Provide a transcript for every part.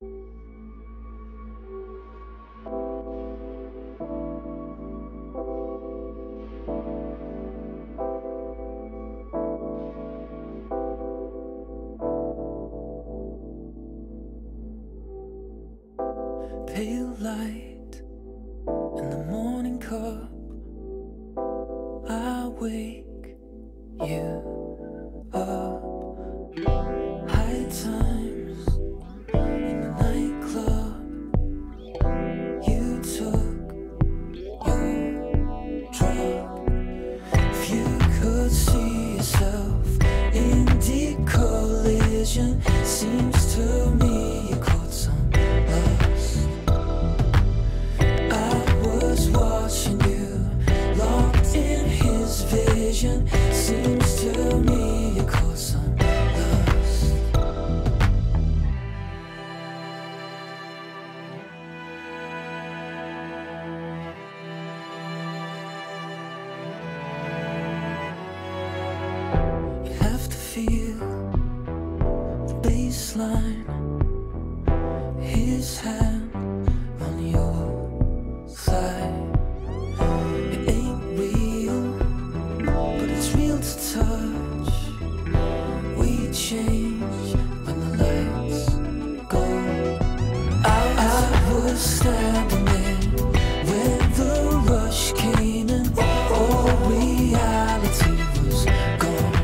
Pale light in the morning cup, I wake you up. High times in the nightclub, you took your drug. If you could see yourself in deep collision, seems to me you caught some lust. I was watching you, locked in his vision. Seems to me you caught some lust. You have to feel the baseline, his hand on your thigh. It ain't real, but it's real to touch. We change when the lights go out. I was standing there when the rush came in. All reality was gone.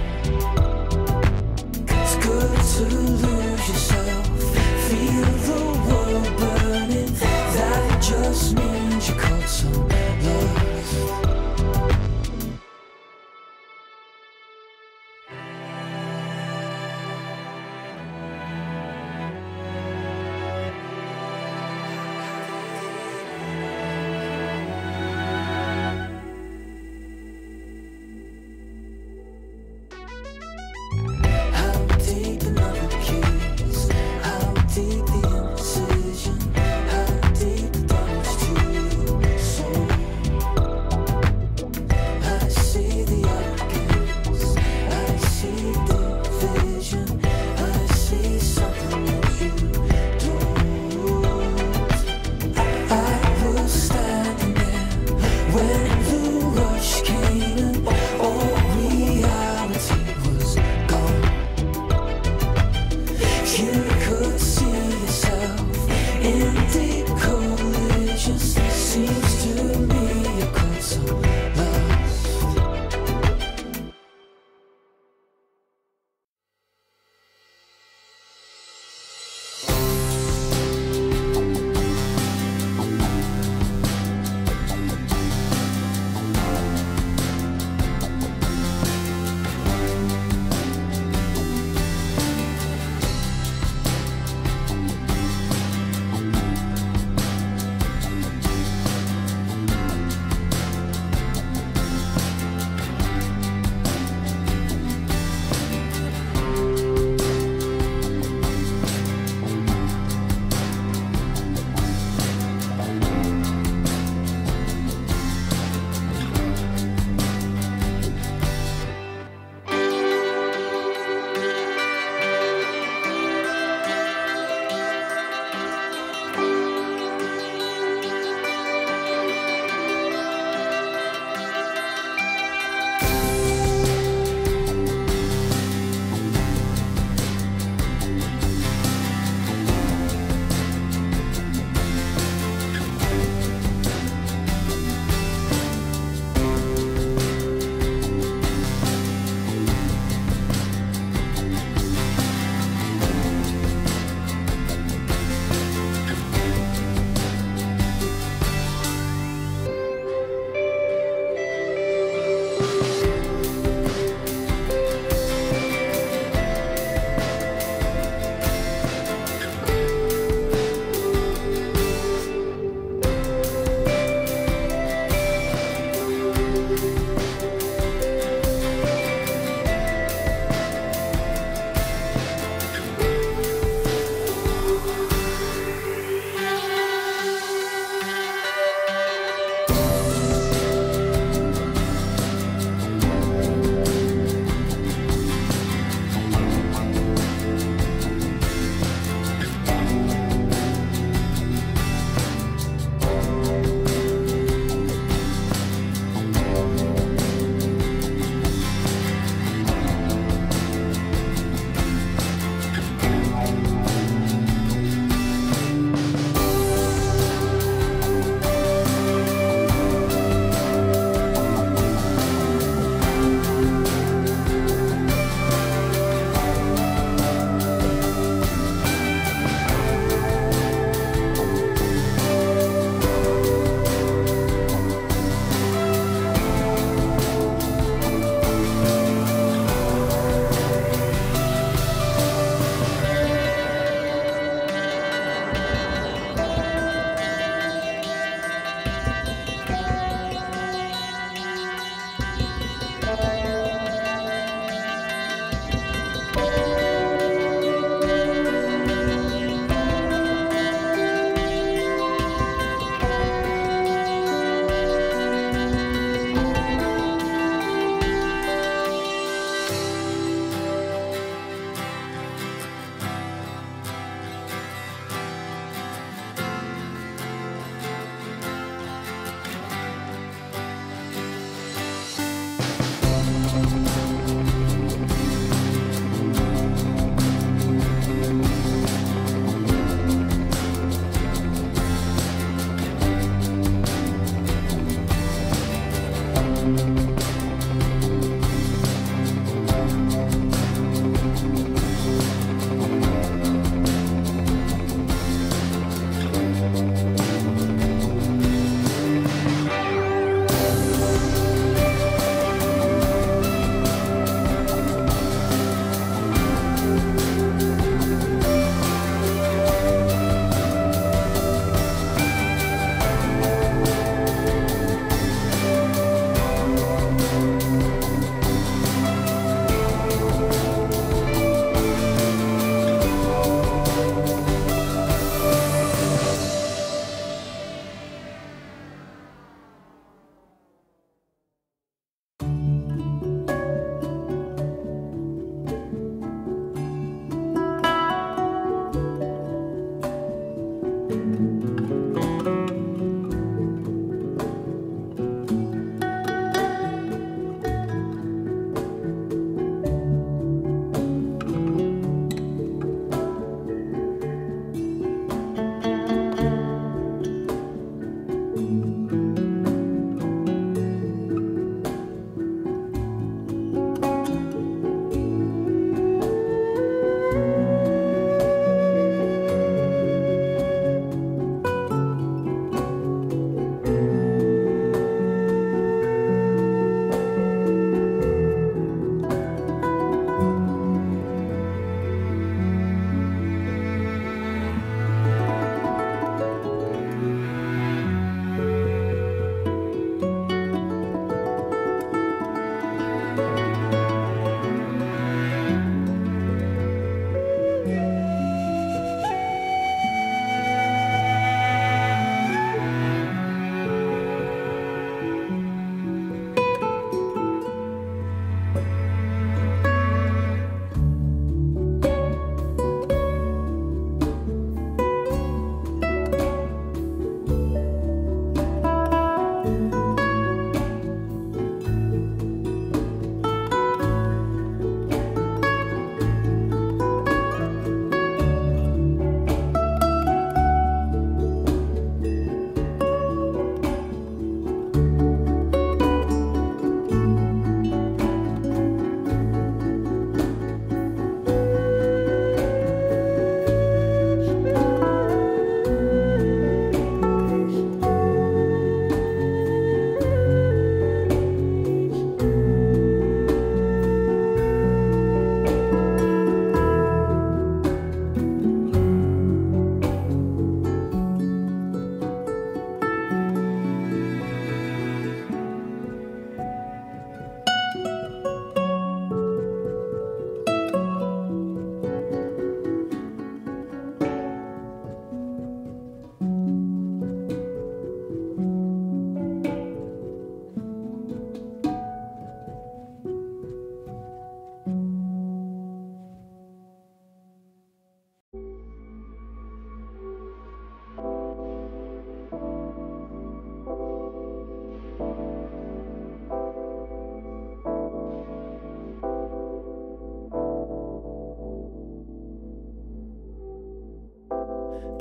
It's good to lose yourself, feel the world burn.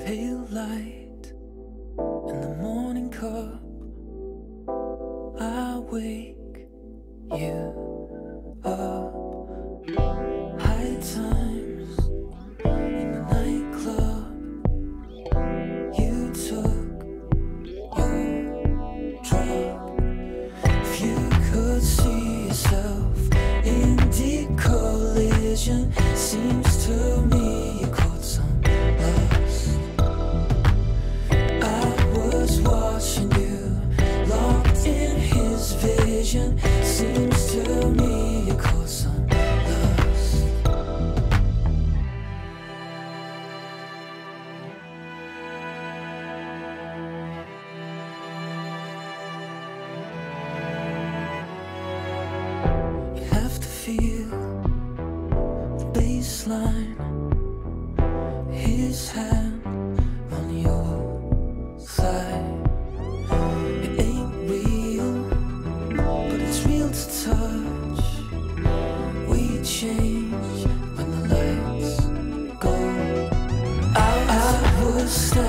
pale light in the morning cup. I wake you up. High times in the nightclub. You took your drug. If you could see yourself in deep collision, seems to me you caught some lust. I was watching you, locked in his vision. Seems to me you caught some lust. You have to feel the baseline, his hand on your thigh. It ain't real, but it's real to touch. We change when the lights go out. I was